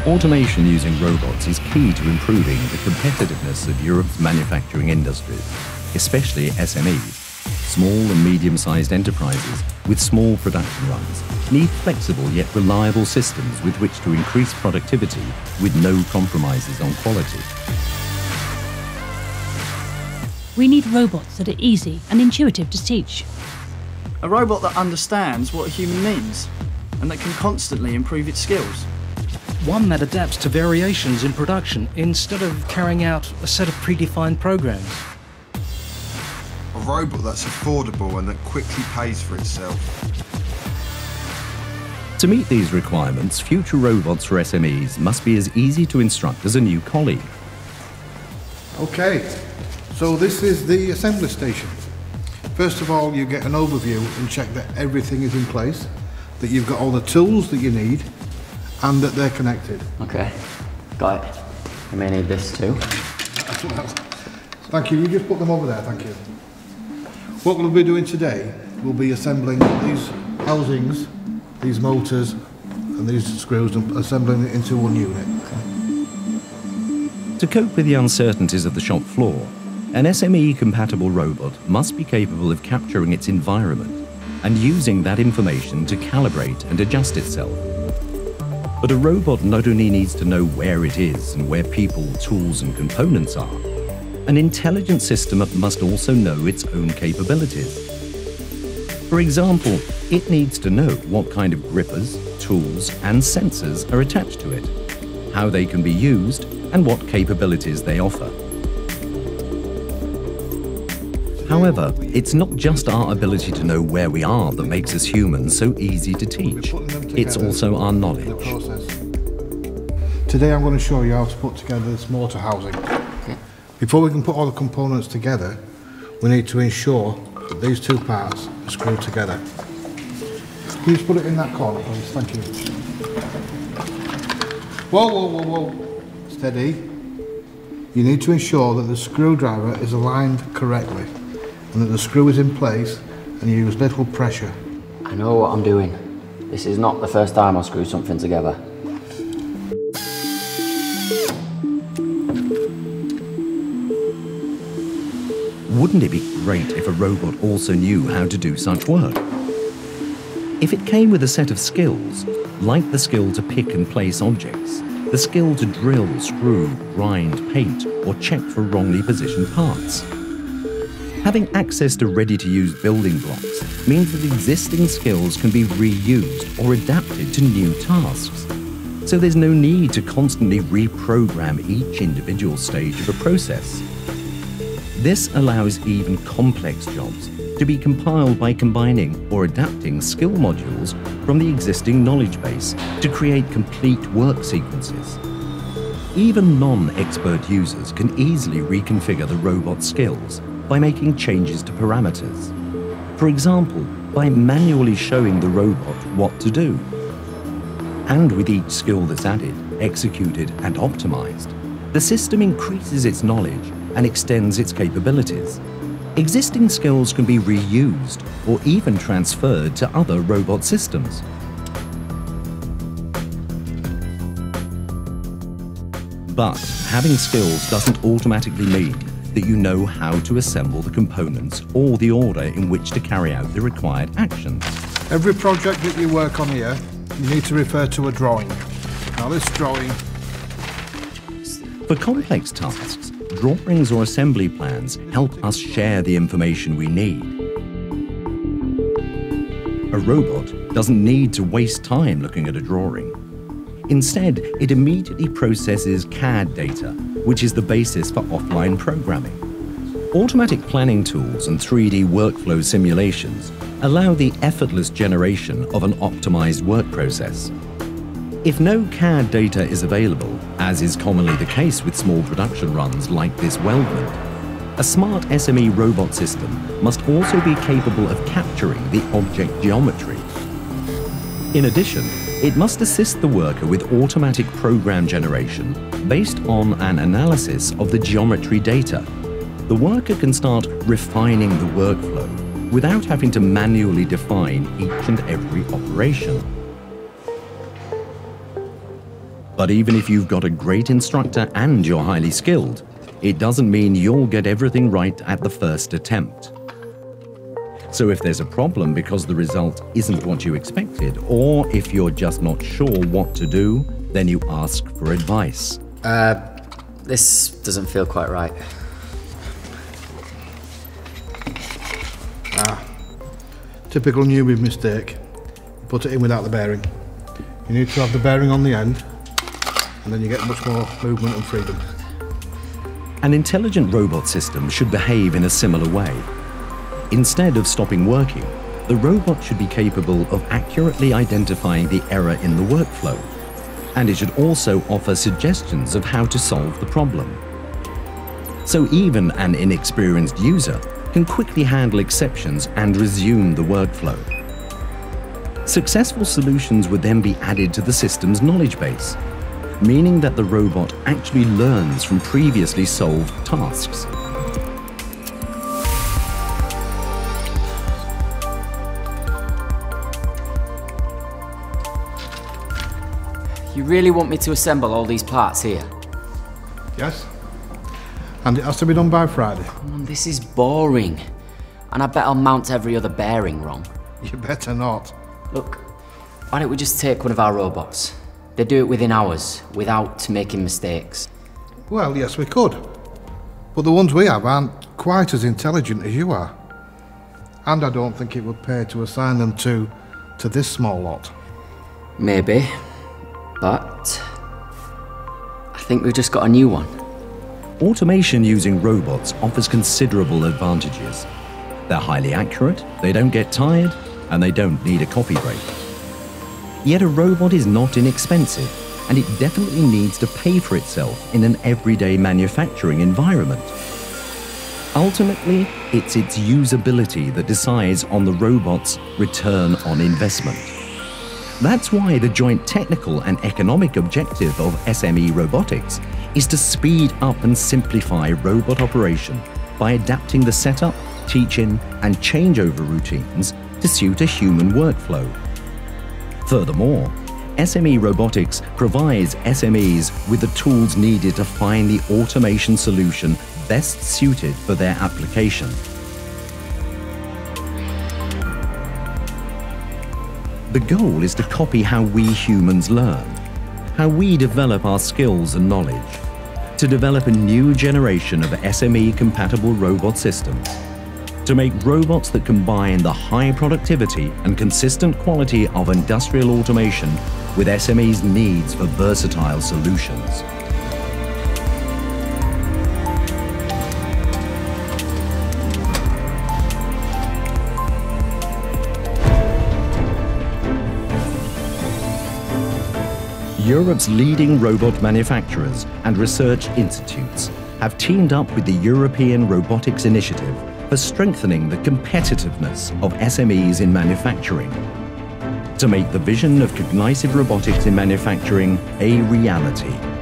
Automation using robots is key to improving the competitiveness of Europe's manufacturing industries, especially SMEs. Small and medium-sized enterprises with small production runs need flexible yet reliable systems with which to increase productivity with no compromises on quality. We need robots that are easy and intuitive to teach. A robot that understands what a human means and that can constantly improve its skills. One that adapts to variations in production instead of carrying out a set of predefined programs. A robot that's affordable and that quickly pays for itself. To meet these requirements, future robots for SMEs must be as easy to instruct as a new colleague. Okay, so this is the assembly station. First of all, you get an overview and check that everything is in place, that you've got all the tools that you need, and that they're connected. Okay, got it. You may need this too. Thank you, you just put them over there, thank you. What we'll be doing today, we'll be assembling these housings, these motors, and these screws, and assembling it into one unit. To cope with the uncertainties of the shop floor, an SME-compatible robot must be capable of capturing its environment and using that information to calibrate and adjust itself. But a robot not only needs to know where it is and where people, tools and components are, an intelligent system must also know its own capabilities. For example, it needs to know what kind of grippers, tools and sensors are attached to it, how they can be used and what capabilities they offer. However, it's not just our ability to know where we are that makes us humans so easy to teach. It's also our knowledge. Today I'm going to show you how to put together this motor housing. Before we can put all the components together, we need to ensure that these two parts are screwed together. Can you just put it in that corner, please? Thank you. Whoa, whoa, whoa, whoa. Steady. You need to ensure that the screwdriver is aligned correctly and that the screw is in place and you use little pressure. I know what I'm doing. This is not the first time I'll screw something together. Wouldn't it be great if a robot also knew how to do such work? If it came with a set of skills, like the skill to pick and place objects, the skill to drill, screw, grind, paint, or check for wrongly positioned parts. Having access to ready-to-use building blocks means that existing skills can be reused or adapted to new tasks. So there's no need to constantly reprogram each individual stage of a process. This allows even complex jobs to be compiled by combining or adapting skill modules from the existing knowledge base to create complete work sequences. Even non-expert users can easily reconfigure the robot's skills by making changes to parameters. For example, by manually showing the robot what to do. And with each skill that's added, executed and optimized, the system increases its knowledge and extends its capabilities. Existing skills can be reused or even transferred to other robot systems. But having skills doesn't automatically mean that you know how to assemble the components or the order in which to carry out the required actions. Every project that you work on here, you need to refer to a drawing. Now this drawing... For complex tasks, drawings or assembly plans help us share the information we need. A robot doesn't need to waste time looking at a drawing. Instead, it immediately processes CAD data, which is the basis for offline programming. Automatic planning tools and 3D workflow simulations allow the effortless generation of an optimized work process. If no CAD data is available, as is commonly the case with small production runs like this weldment, a smart SME robot system must also be capable of capturing the object geometry. In addition, it must assist the worker with automatic program generation based on an analysis of the geometry data. The worker can start refining the workflow without having to manually define each and every operation. But even if you've got a great instructor and you're highly skilled, it doesn't mean you'll get everything right at the first attempt. So if there's a problem because the result isn't what you expected, or if you're just not sure what to do, then you ask for advice. This doesn't feel quite right. Typical newbie mistake. Put it in without the bearing. You need to have the bearing on the end, and then you get much more movement and freedom. An intelligent robot system should behave in a similar way. Instead of stopping working, the robot should be capable of accurately identifying the error in the workflow, and it should also offer suggestions of how to solve the problem. So even an inexperienced user can quickly handle exceptions and resume the workflow. Successful solutions would then be added to the system's knowledge base, meaning that the robot actually learns from previously solved tasks. You really want me to assemble all these parts here? Yes? And it has to be done by Friday. This is boring. And I bet I'll mount every other bearing wrong. You better not. Look, why don't we just take one of our robots? They do it within hours, without making mistakes. Well, yes, we could. But the ones we have aren't quite as intelligent as you are. And I don't think it would pay to assign them to this small lot. Maybe, but I think we've just got a new one. Automation using robots offers considerable advantages. They're highly accurate, they don't get tired, and they don't need a coffee break. Yet a robot is not inexpensive, and it definitely needs to pay for itself in an everyday manufacturing environment. Ultimately, it's its usability that decides on the robot's return on investment. That's why the joint technical and economic objective of SME Robotics is to speed up and simplify robot operation by adapting the setup, teach-in, and changeover routines to suit a human workflow. Furthermore, SME Robotics provides SMEs with the tools needed to find the automation solution best suited for their application. The goal is to copy how we humans learn, how we develop our skills and knowledge, to develop a new generation of SME-compatible robot systems, to make robots that combine the high productivity and consistent quality of industrial automation with SMEs' needs for versatile solutions. Europe's leading robot manufacturers and research institutes have teamed up with the European Robotics Initiative for strengthening the competitiveness of SMEs in manufacturing, to make the vision of cognitive robotics in manufacturing a reality.